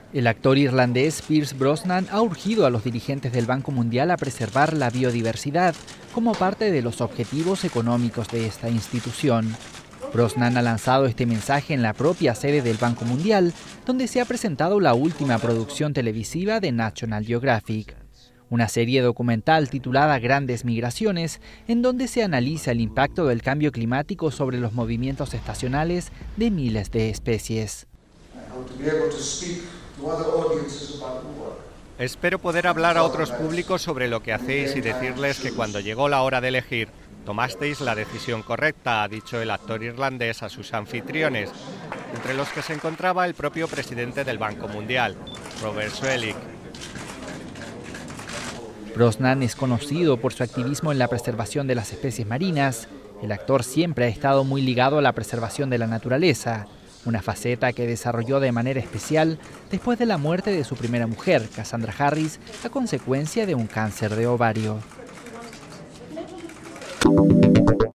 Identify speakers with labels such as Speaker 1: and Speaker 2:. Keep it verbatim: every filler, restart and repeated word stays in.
Speaker 1: El actor irlandés Pierce Brosnan ha urgido a los dirigentes del Banco Mundial a preservar la biodiversidad como parte de los objetivos económicos de esta institución. Brosnan ha lanzado este mensaje en la propia sede del Banco Mundial, donde se ha presentado la última producción televisiva de National Geographic, una serie documental titulada Grandes Migraciones, en donde se analiza el impacto del cambio climático sobre los movimientos estacionales de miles de especies.
Speaker 2: Espero poder hablar a otros públicos sobre lo que hacéis y decirles que cuando llegó la hora de elegir, tomasteis la decisión correcta, ha dicho el actor irlandés a sus anfitriones, entre los que se encontraba el propio presidente del Banco Mundial, Robert Zoellick.
Speaker 1: Brosnan es conocido por su activismo en la preservación de las especies marinas. El actor siempre ha estado muy ligado a la preservación de la naturaleza, una faceta que desarrolló de manera especial después de la muerte de su primera mujer, Cassandra Harris, a consecuencia de un cáncer de ovario.